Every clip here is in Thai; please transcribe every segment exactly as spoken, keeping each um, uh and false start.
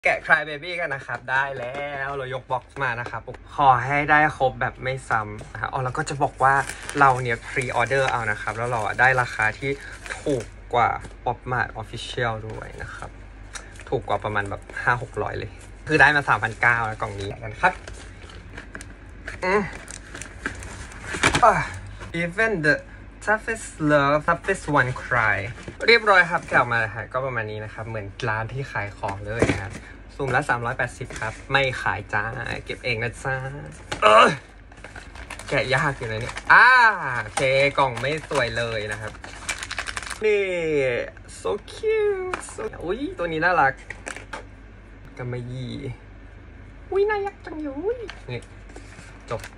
แกะ Cry Baby กันนะครับได้แล้วเรายกบ็อกซ์มานะครับขอให้ได้ครบแบบไม่ซ้ำนะอ๋อแล้วก็จะบอกว่าเราเนี่ยพรีออเดอร์เอานะครับแล้วเราได้ราคาที่ถูกกว่า Pop Mart Official ด้วยนะครับถูกกว่าประมาณแบบ ห้าหกร้อย เลยคือได้มา สามพันเก้าร้อย แล้วกล่องนี้กันครับอืมอ่ะ Even the toughest love toughest one cry เรียบร้อยครับแกะออกมาแล้วก็ประมาณนี้นะครับเหมือนร้านที่ขายของเลยนะครับสุ่มละสามร้อยแปดสิบครับไม่ขายจ้าเก็บเองนะจ้าเออแกะยากอยู่นะเนี่ยอ่าโอเคกล่องไม่สวยเลยนะครับนี่ so cute so อุ้ยตัวนี้น่ารักกำมะหยี่อุ้ยน่ารักจังเลยนี่จบ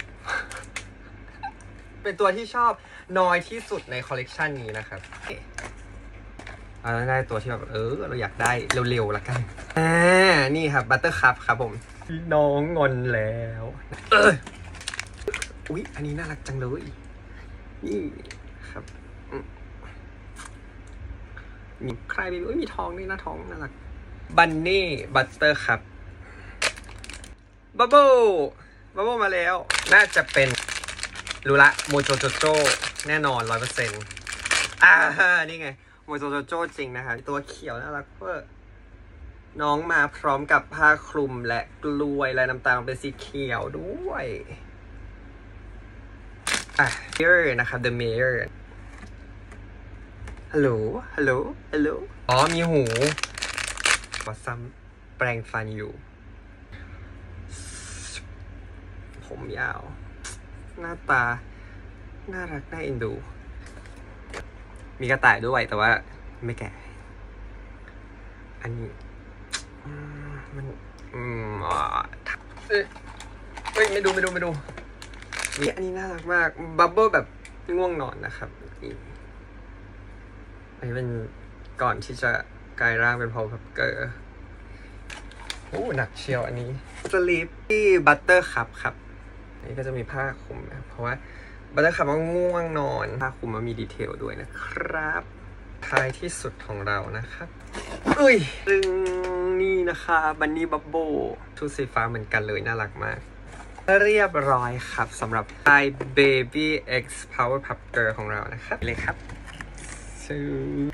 เป็นตัวที่ชอบน้อยที่สุดในคอลเลกชันนี้นะครับเอาได้ตัวที่แบบเออเราอยากได้เร็วๆละกันอ่านี่ครับบัตเตอร์คัพครับผมน้องงอนแล้วเอออุ๊ยอันนี้น่ารักจังเลยนี่ครับมีใครมีอุ้ยมีทองด้วยนะทองน่ารักบันนี่บัตเตอร์คัพบับเบิ้ลบับเบิ้ลมาแล้วน่าจะเป็นรู้ละโมโจโจโจแน่นอน ร้อยเปอร์เซ็นต์ อ่านี่ไงโมโจโจโจจริงนะคะตัวเขียวน่ารักเวอร์น้องมาพร้อมกับผ้าคลุมและกลวยลายน้ำตาลเป็นสีเขียวด้วยอ่ะ mirror นะครับ the mirror ฮัลโหลฮัลโหลฮัลโหลอ๋อมีหูมาซ้ำแปรงฟันอยู่ผมยาวหน้าตาน่ารักน่าเอ็นดูมีกระต่ายด้วยแต่ว่าไม่แก่อันนี้มันอืมอ่าเอ้ยเฮ้ยไม่ดูไม่ดูไม่ดูนี่อันนี้น่ารักมากบับเบิ้ลแบบง่วงนอนนะครับอันนี้เป็นก่อนที่จะกลายร่างเป็นพอลพับเกอร์โอ้หนักเชียวอันนี้สลีปที่บัตเตอร์คัพครับอันนี้ก็จะมีผ้าคลุมนะเพราะว่าบัตเตอร์คัพว่าง่วงนอนผ้าคลุมมันมีดีเทลด้วยนะครับท้ายที่สุดของเรานะครับเอ้ยซึ่งนี่นะคะบันนี่บับเบิ้ลชุดสีฟ้าเหมือนกันเลยน่ารักมากเรียบร้อยครับสำหรับ Cry Baby X Power Pup Girl ของเรานะครับเลยครับ